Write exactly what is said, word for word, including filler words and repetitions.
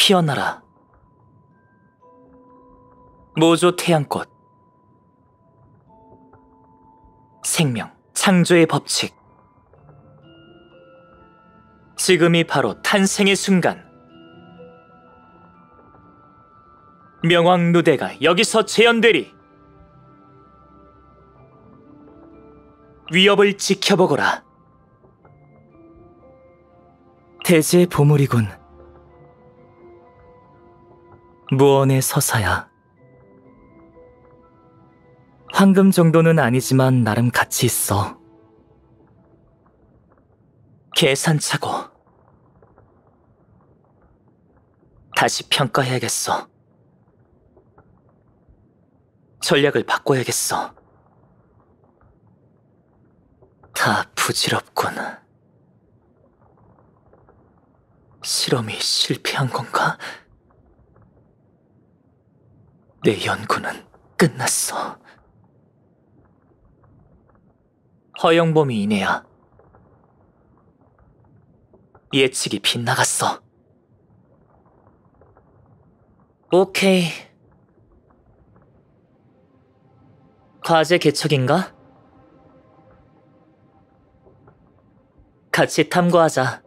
피어나라. 모조 태양꽃. 생명, 창조의 법칙. 지금이 바로 탄생의 순간. 명왕 누대가 여기서 재현되리. 위협을 지켜보거라. 대지의 보물이군. 무언의 서사야. 황금 정도는 아니지만 나름 가치 있어. 계산차고. 다시 평가해야겠어. 전략을 바꿔야겠어. 다 부질없군. 실험이 실패한 건가? 내 연구는 끝났어. 허영범이 이내야. 예측이 빗나갔어. 오케이. 과제 개척인가? 같이 탐구하자.